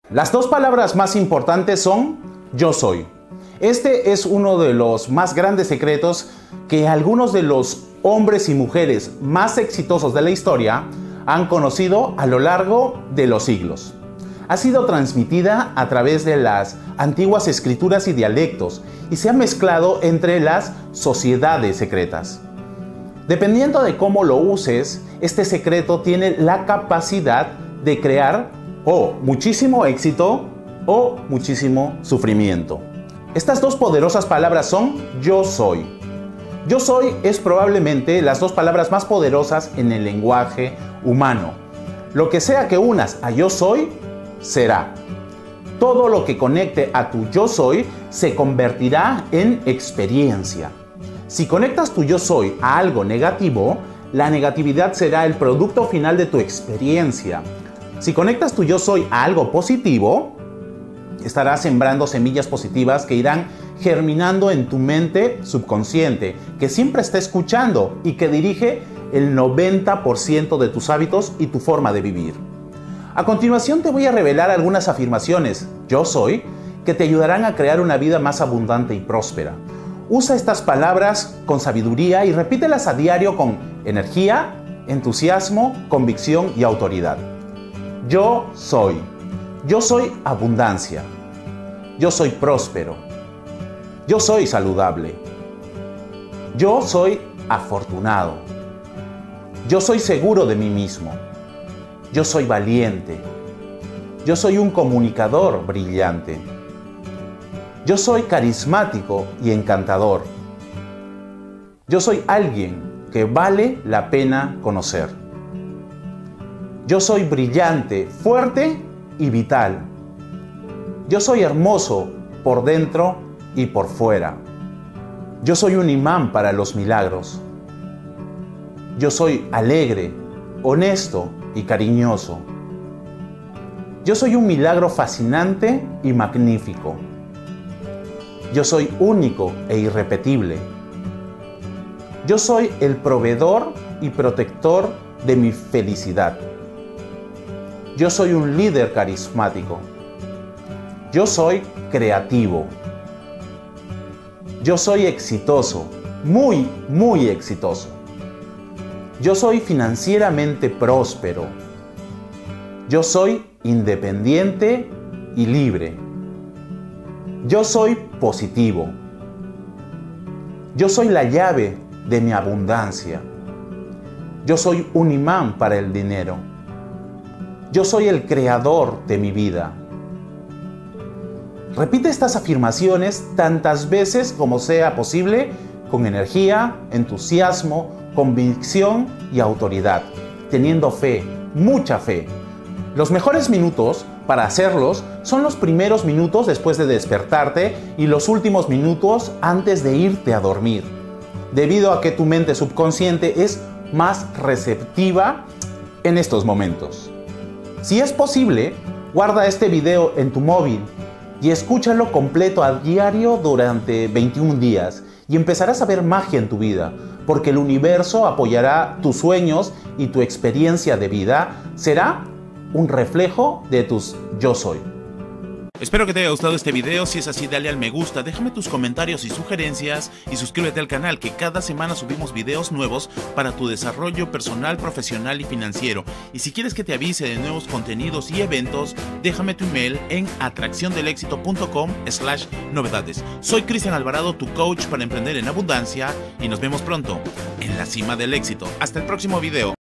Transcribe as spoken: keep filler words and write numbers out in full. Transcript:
Las dos palabras más importantes son yo soy. Este es uno de los más grandes secretos que algunos de los hombres y mujeres más exitosos de la historia han conocido a lo largo de los siglos. Ha sido transmitida a través de las antiguas escrituras y dialectos y se ha mezclado entre las sociedades secretas. Dependiendo de cómo lo uses, este secreto tiene la capacidad de crear o muchísimo éxito o muchísimo sufrimiento. Estas dos poderosas palabras son yo soy. Yo soy es probablemente las dos palabras más poderosas en el lenguaje humano. Lo que sea que unas a yo soy, será. Todo lo que conecte a tu yo soy se convertirá en experiencia. Si conectas tu yo soy a algo negativo, la negatividad será el producto final de tu experiencia. Si conectas tu yo soy a algo positivo, estarás sembrando semillas positivas que irán germinando en tu mente subconsciente, que siempre está escuchando y que dirige el noventa por ciento de tus hábitos y tu forma de vivir. A continuación te voy a revelar algunas afirmaciones yo soy que te ayudarán a crear una vida más abundante y próspera. Usa estas palabras con sabiduría y repítelas a diario con energía, entusiasmo, convicción y autoridad. Yo soy. Yo soy abundancia. Yo soy próspero. Yo soy saludable. Yo soy afortunado. Yo soy seguro de mí mismo. Yo soy valiente. Yo soy un comunicador brillante. Yo soy carismático y encantador. Yo soy alguien que vale la pena conocer. Yo soy brillante, fuerte y vital. Yo soy hermoso por dentro y por fuera. Yo soy un imán para los milagros. Yo soy alegre, honesto y cariñoso. Yo soy un milagro fascinante y magnífico. Yo soy único e irrepetible. Yo soy el proveedor y protector de mi felicidad. Yo soy un líder carismático. Yo soy creativo. Yo soy exitoso, muy, muy exitoso. Yo soy financieramente próspero. Yo soy independiente y libre. Yo soy positivo. Yo soy la llave de mi abundancia. Yo soy un imán para el dinero. Yo soy el creador de mi vida. Repite estas afirmaciones tantas veces como sea posible, con energía, entusiasmo, convicción y autoridad, teniendo fe, mucha fe. Los mejores minutos para hacerlos son los primeros minutos después de despertarte y los últimos minutos antes de irte a dormir, debido a que tu mente subconsciente es más receptiva en estos momentos. Si es posible, guarda este video en tu móvil y escúchalo completo a diario durante veintiún días y empezarás a ver magia en tu vida, porque el universo apoyará tus sueños y tu experiencia de vida será un reflejo de tus yo soy. Espero que te haya gustado este video. Si es así, dale al me gusta, déjame tus comentarios y sugerencias y suscríbete al canal, que cada semana subimos videos nuevos para tu desarrollo personal, profesional y financiero. Y si quieres que te avise de nuevos contenidos y eventos, déjame tu email en atracción del éxito punto com slash novedades. Soy Cristian Alvarado, tu coach para emprender en abundancia, y nos vemos pronto en la cima del éxito. Hasta el próximo video.